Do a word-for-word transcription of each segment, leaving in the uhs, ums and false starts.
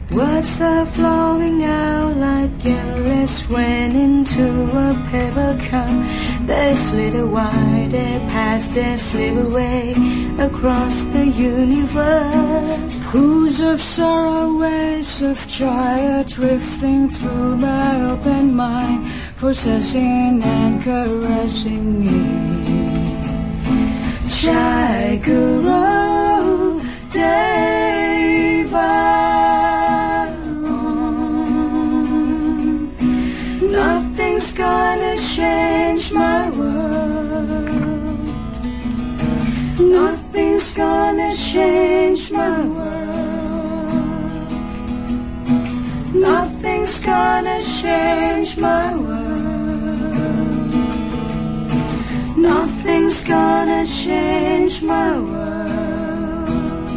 Words are flowing out like endless rain into a paper cup. They slid away, they pass, they slip away across the universe. Pools of sorrow, waves of joy are drifting through my open mind, possessing and caressing me. Jai Guru Deva. Nothing's gonna change my world. Nothing's gonna change my world. Nothing's gonna change my world. Nothing's gonna change my world.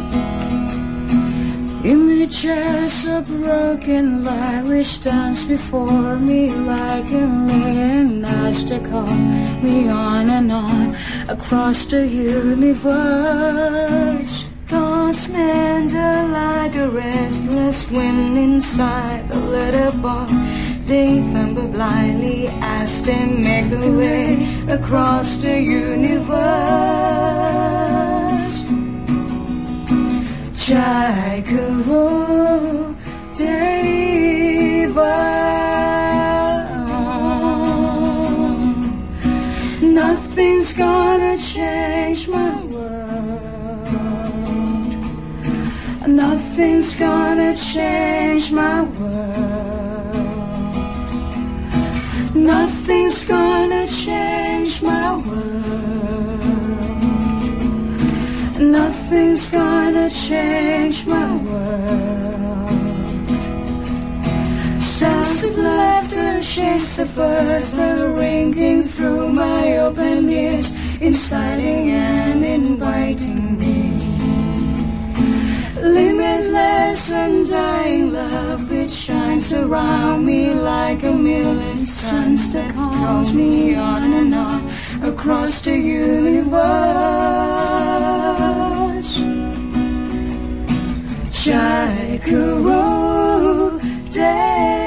Images of broken light which dance before me like a million eyes to call me on and on across the universe. Thoughts meander like a restless wind inside the little box. They thumble blindly as they make their way across the universe. Jai Guru Deva. Nothing's gonna change my world. Nothing's gonna change my world. Nothing's gonna change my world. Nothing's gonna change my world. Sounds of laughter, shades of earth are ringing through my open ears, inciting and inviting me. Limitless, undying love which shines around me like a million suns that calls me on and on across the universe. Jai Guru Deva.